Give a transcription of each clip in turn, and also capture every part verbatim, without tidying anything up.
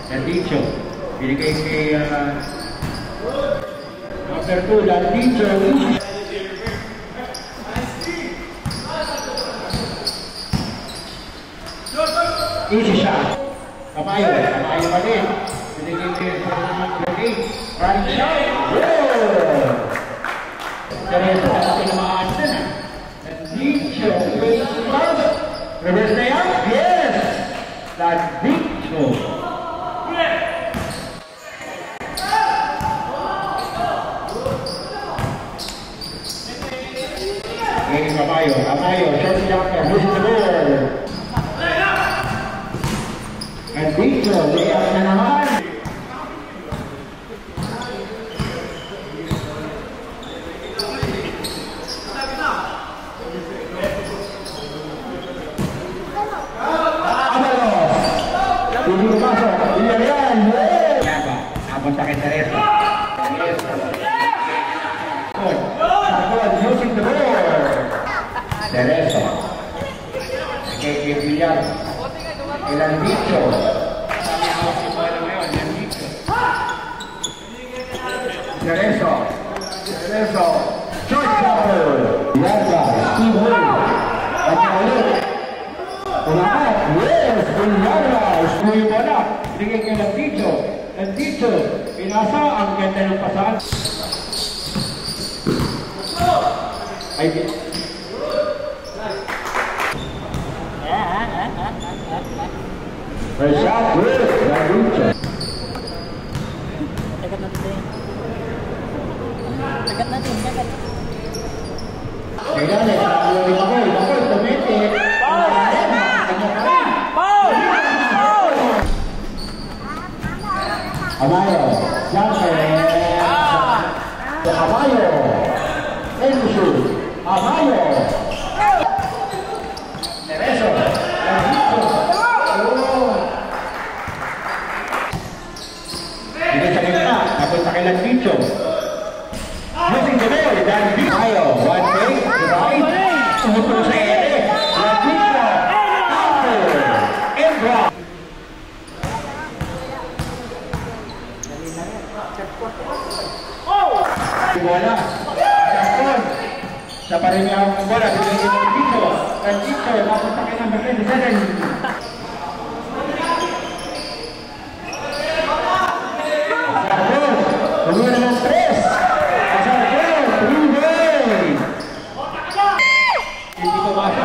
Landicho. Binigay kay uh, number two, Landicho. Easy shot. Kamayo. Kamayo pa din. Binigay kay number eight. Right shot. Good! Seryoso na natin na maas na na. Landicho. Reverse na yan? Yes! Landicho. Hey, Kamayo, Kamayo, short jumper, who's the ball? And Dito, layup na naman. Avalos! Hindi pumasok, hindi yan, yes! Yaba, abot sa Kentereso. Yes. Sarkon, using the ball. Tereso. Kay Kay Villar. Kay Landicho. Sabi ako si Palo ngayon, Landicho. Tereso. Tereso. Short jumper. Villarga. Steve Wood. At ulit. Umakat. Yes! Villarga. Sumuyo mo na. Bigay kay Landicho. Landicho. Pinasa ang ganda ng pasan. Ay, first shot, good. Landicho. Tagat natin. Tagat natin, tagat. Kaya na, sabi ko, Makoy, Makoy, tumiti. Paul! Paul! Paul! Amayo, jumper. Amayo. Enzo. Amayo. Tereso. Landicho. Hindi sa gitna. Tapos sa kay Landicho. Using the ball. Landicho. Amayo. One way. Right. Sumuto sa ere. Landicho. After. And drop. Bola. Sarkon. Sa pa rin niya ang bola. Bigay niya ng Landicho. Landicho. Tapos sa kay number twenty-seven. Sarkon. Tumira ng tres. Sarkon. Three-way. Hindi ko masok.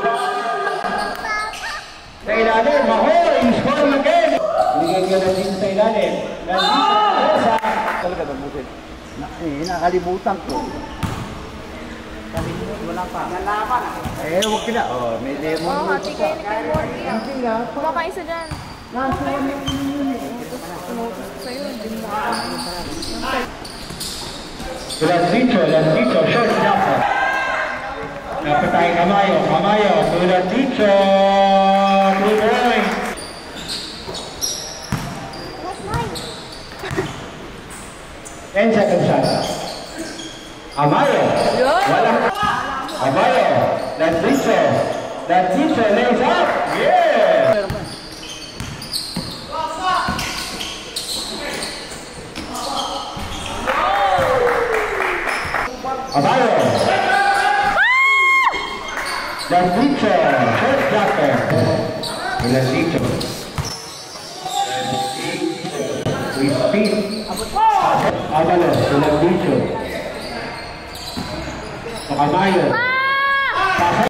Sa ilalim. Mahoy. Scoring again. Bigay niya ng dito sa ilalim. Landicho. Talaga ba mo din? Eh, nakalimutan ko. Kalimutan, wala pa. Nalaman. Eh, huwag kila. Oh, may demo. Oo, hati kayo ni Pinward yan. Kumaka isa dyan. Nasuwan yung yun. Sa'yo, hindi mo makakain. Landicho, Landicho, short jumper. Napatay Kamayo, Kamayo, to Landicho. Three points. ten seconds shot. Amayo. Wala. Amayo. Landicho. Landicho lays up. Yeah. Amayo. Landicho. Short jumper. Landicho. With speed. Avalos, Landicho. Amayo.